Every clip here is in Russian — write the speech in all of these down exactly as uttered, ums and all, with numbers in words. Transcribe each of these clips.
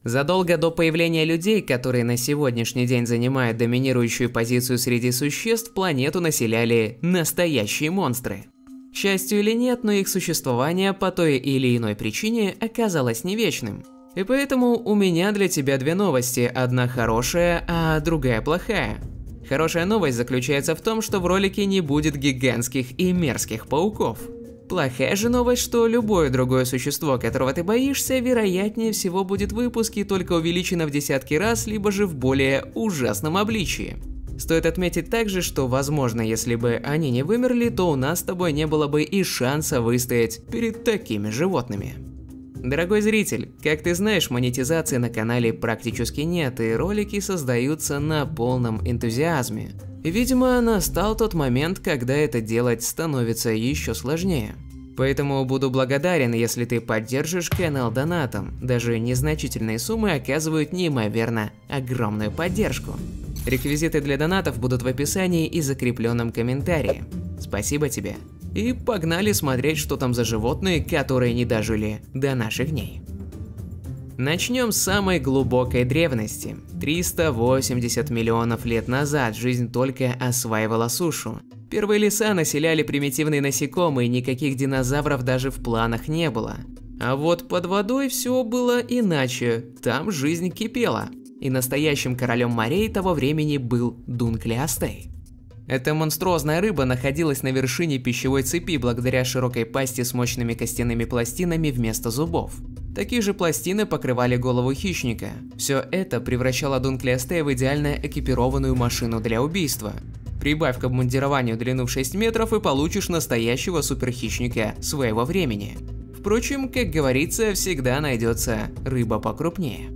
Задолго до появления людей, которые на сегодняшний день занимают доминирующую позицию среди существ, планету населяли настоящие монстры. К счастью или нет, но их существование по той или иной причине оказалось не вечным. И поэтому у меня для тебя две новости, одна хорошая, а другая плохая. Хорошая новость заключается в том, что в ролике не будет гигантских и мерзких пауков. Плохая же новость, что любое другое существо, которого ты боишься, вероятнее всего будет в выпуске, только увеличено в десятки раз, либо же в более ужасном обличии. Стоит отметить также, что возможно, если бы они не вымерли, то у нас с тобой не было бы и шанса выстоять перед такими животными. Дорогой зритель, как ты знаешь, монетизации на канале практически нет, и ролики создаются на полном энтузиазме. И, видимо, настал тот момент, когда это делать становится еще сложнее. Поэтому буду благодарен, если ты поддержишь канал донатом. Даже незначительные суммы оказывают неимоверно огромную поддержку. Реквизиты для донатов будут в описании и закрепленном комментарии. Спасибо тебе. И погнали смотреть, что там за животные, которые не дожили до наших дней. Начнем с самой глубокой древности. триста восемьдесят миллионов лет назад жизнь только осваивала сушу. Первые леса населяли примитивные насекомые, никаких динозавров даже в планах не было. А вот под водой все было иначе, там жизнь кипела. И настоящим королем морей того времени был Дунклеостей. Эта монструозная рыба находилась на вершине пищевой цепи благодаря широкой пасти с мощными костяными пластинами вместо зубов. Такие же пластины покрывали голову хищника. Все это превращало Дунклеостея в идеально экипированную машину для убийства. Прибавь к обмундированию длину в шесть метров и получишь настоящего суперхищника своего времени. Впрочем, как говорится, всегда найдется рыба покрупнее.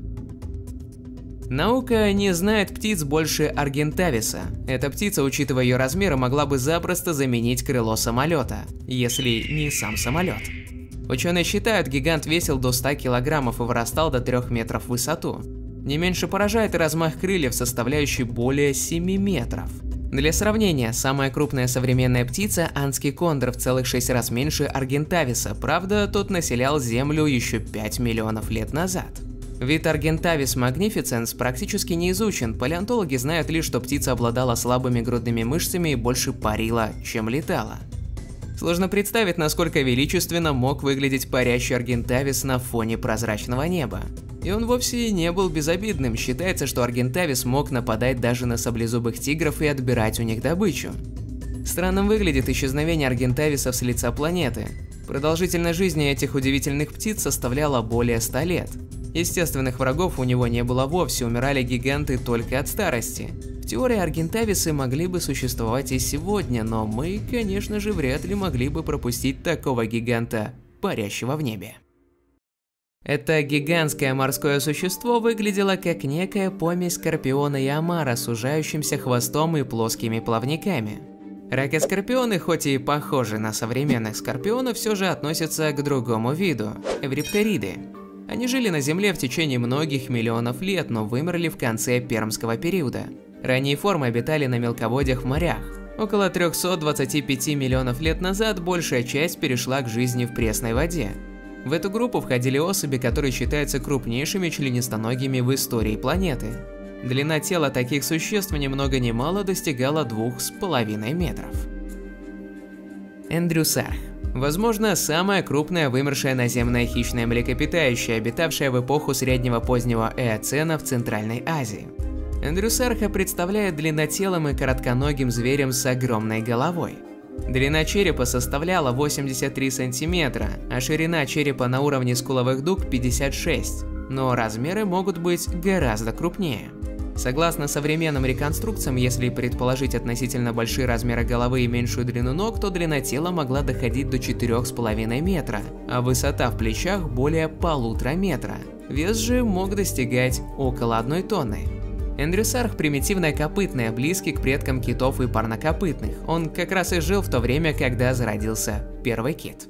Наука не знает птиц больше аргентависа. Эта птица, учитывая ее размеры, могла бы запросто заменить крыло самолета, если не сам самолет. Ученые считают, гигант весил до ста килограммов и вырастал до трёх метров в высоту. Не меньше поражает и размах крыльев, составляющий более семи метров. Для сравнения, самая крупная современная птица – анский кондор, в целых шесть раз меньше аргентависа, правда, тот населял Землю еще пять миллионов лет назад. Вид Аргентавис магнифиценс практически не изучен, палеонтологи знают лишь, что птица обладала слабыми грудными мышцами и больше парила, чем летала. Сложно представить, насколько величественно мог выглядеть парящий Аргентавис на фоне прозрачного неба. И он вовсе не был безобидным, считается, что Аргентавис мог нападать даже на саблезубых тигров и отбирать у них добычу. Странным выглядит исчезновение Аргентависов с лица планеты. Продолжительность жизни этих удивительных птиц составляла более ста лет. Естественных врагов у него не было вовсе, умирали гиганты только от старости. В теории аргентависы могли бы существовать и сегодня, но мы, конечно же, вряд ли могли бы пропустить такого гиганта, парящего в небе. Это гигантское морское существо выглядело как некая помесь скорпиона и омара с сужающимся хвостом и плоскими плавниками. Ракоскорпионы, хоть и похожи на современных скорпионов, все же относятся к другому виду – эвриптериды. Они жили на Земле в течение многих миллионов лет, но вымерли в конце пермского периода. Ранние формы обитали на мелководьях в морях. Около трёхсот двадцати пяти миллионов лет назад большая часть перешла к жизни в пресной воде. В эту группу входили особи, которые считаются крупнейшими членистоногими в истории планеты. Длина тела таких существ ни много ни мало достигала двух с половиной метров. Эндрюсарх. Возможно, самая крупная вымершая наземная хищная млекопитающая, обитавшая в эпоху среднего позднего Эоцена в Центральной Азии. Эндрюсарха представляет длиннотелым и коротконогим зверем с огромной головой. Длина черепа составляла восемьдесят три сантиметра, а ширина черепа на уровне скуловых дуг пятьдесят шесть, но размеры могут быть гораздо крупнее. Согласно современным реконструкциям, если предположить относительно большие размеры головы и меньшую длину ног, то длина тела могла доходить до четырёх с половиной метра, а высота в плечах более полутора метра. Вес же мог достигать около одной тонны. Эндрюсарх примитивная копытная, близкий к предкам китов и парнокопытных. Он как раз и жил в то время, когда зародился первый кит.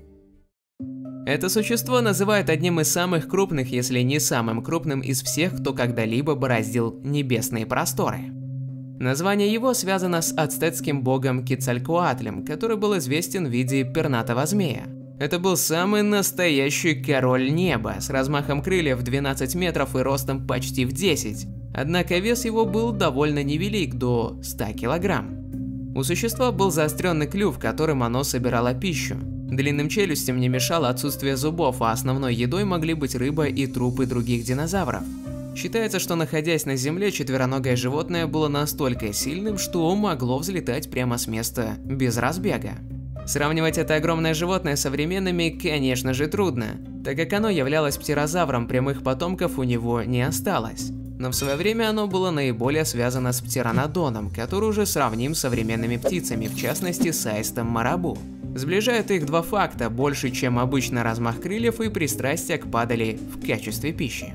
Это существо называют одним из самых крупных, если не самым крупным из всех, кто когда-либо бороздил небесные просторы. Название его связано с ацтекским богом Кецалькоатлем, который был известен в виде пернатого змея. Это был самый настоящий король неба, с размахом крыльев в двенадцать метров и ростом почти в десять. Однако вес его был довольно невелик, до ста килограмм. У существа был заостренный клюв, которым оно собирало пищу. Длинным челюстям не мешало отсутствие зубов, а основной едой могли быть рыба и трупы других динозавров. Считается, что находясь на земле, четвероногое животное было настолько сильным, что могло взлетать прямо с места без разбега. Сравнивать это огромное животное с современными, конечно же, трудно, так как оно являлось птерозавром, прямых потомков у него не осталось. Но в свое время оно было наиболее связано с птеранодоном, который уже сравним с современными птицами, в частности с аистом марабу. Сближают их два факта: больше, чем обычно, размах крыльев и пристрастие к падали в качестве пищи.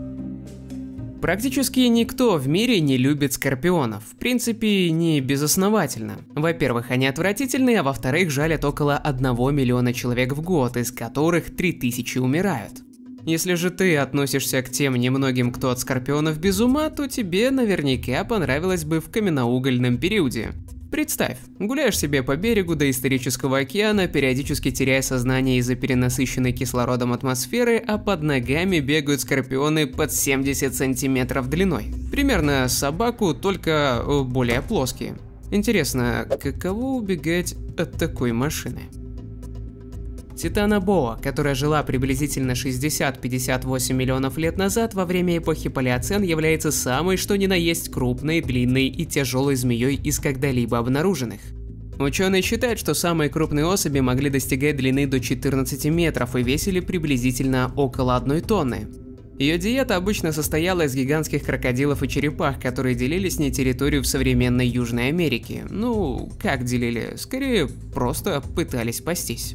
Практически никто в мире не любит скорпионов, в принципе, не безосновательно. Во-первых, они отвратительны, а во-вторых, жалят около одного миллиона человек в год, из которых три тысячи умирают. Если же ты относишься к тем немногим, кто от скорпионов без ума, то тебе наверняка понравилось бы в каменноугольном периоде. Представь, гуляешь себе по берегу доисторического океана, периодически теряя сознание из-за перенасыщенной кислородом атмосферы, а под ногами бегают скорпионы под семьдесят сантиметров длиной. Примерно собаку, только более плоские. Интересно, каково убегать от такой машины? Титанобоа, которая жила приблизительно шестьдесят — пятьдесят восемь миллионов лет назад, во время эпохи Палеоцен, является самой что ни на есть крупной, длинной и тяжелой змеей из когда-либо обнаруженных. Ученые считают, что самые крупные особи могли достигать длины до четырнадцати метров и весили приблизительно около одной тонны. Ее диета обычно состояла из гигантских крокодилов и черепах, которые делили с ней территорию в современной Южной Америке. Ну, как делили? Скорее, просто пытались пастись.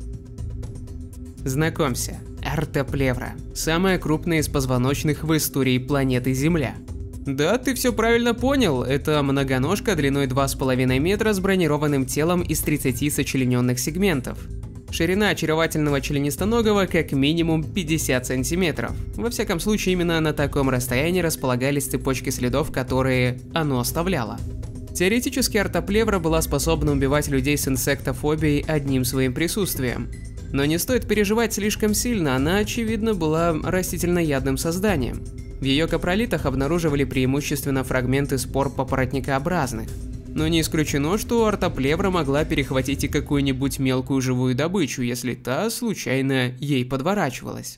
Знакомься, артоплевра, самая крупная из позвоночных в истории планеты Земля. Да, ты все правильно понял, это многоножка длиной два с половиной метра с бронированным телом из тридцати сочлененных сегментов. Ширина очаровательного членистоногого как минимум пятьдесят сантиметров. Во всяком случае, именно на таком расстоянии располагались цепочки следов, которые оно оставляло. Теоретически артоплевра была способна убивать людей с инсектофобией одним своим присутствием. Но не стоит переживать слишком сильно, она, очевидно, была растительноядным созданием. В ее капролитах обнаруживали преимущественно фрагменты спор папоротникообразных. Но не исключено, что артоплевра могла перехватить и какую-нибудь мелкую живую добычу, если та случайно ей подворачивалась.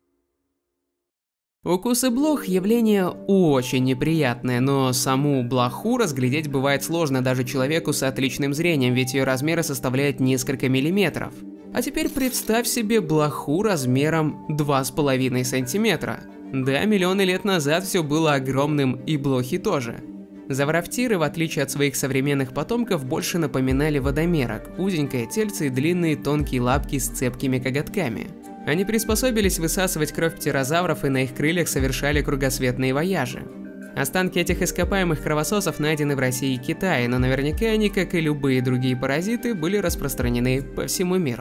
Укусы блох – явление очень неприятное, но саму блоху разглядеть бывает сложно даже человеку с отличным зрением, ведь ее размеры составляют несколько миллиметров. А теперь представь себе блоху размером два с половиной сантиметра. Да, миллионы лет назад все было огромным, и блохи тоже. Заврафтиры, в отличие от своих современных потомков, больше напоминали водомерок, узенькое тельце и длинные тонкие лапки с цепкими коготками. Они приспособились высасывать кровь птерозавров и на их крыльях совершали кругосветные вояжи. Останки этих ископаемых кровососов найдены в России и Китае, но наверняка они, как и любые другие паразиты, были распространены по всему миру.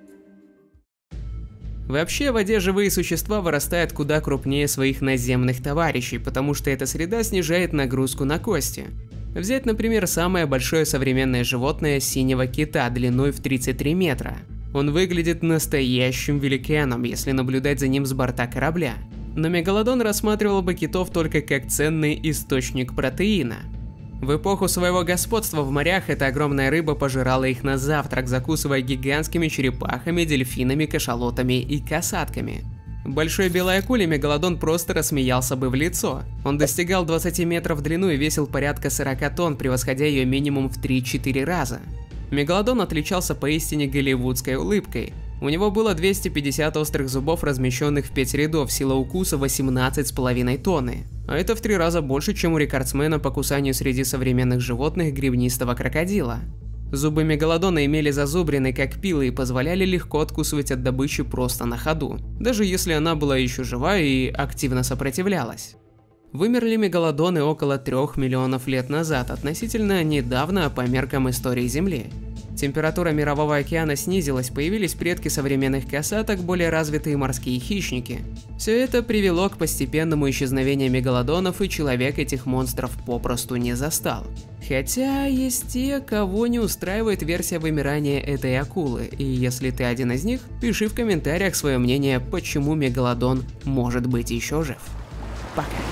Вообще, в воде живые существа вырастают куда крупнее своих наземных товарищей, потому что эта среда снижает нагрузку на кости. Взять, например, самое большое современное животное – синего кита длиной в тридцать три метра. Он выглядит настоящим великаном, если наблюдать за ним с борта корабля. Но мегалодон рассматривал бы китов только как ценный источник протеина. В эпоху своего господства в морях эта огромная рыба пожирала их на завтрак, закусывая гигантскими черепахами, дельфинами, кашалотами и касатками. Большой белой акуле мегалодон просто рассмеялся бы в лицо. Он достигал двадцати метров в длину и весил порядка сорока тонн, превосходя ее минимум в три-четыре раза. Мегалодон отличался поистине голливудской улыбкой. У него было двести пятьдесят острых зубов, размещенных в пять рядов, сила укуса восемнадцать с половиной тонны. А это в три раза больше, чем у рекордсмена по кусанию среди современных животных гребнистого крокодила. Зубы мегалодона имели зазубрины как пилы и позволяли легко откусывать от добычи просто на ходу, даже если она была еще жива и активно сопротивлялась. Вымерли мегалодоны около трех миллионов лет назад, относительно недавно по меркам истории Земли. Температура мирового океана снизилась, появились предки современных касаток, более развитые морские хищники. Все это привело к постепенному исчезновению мегалодонов, и человек этих монстров попросту не застал. Хотя есть те, кого не устраивает версия вымирания этой акулы, и если ты один из них, пиши в комментариях свое мнение, почему мегалодон может быть еще жив. Пока.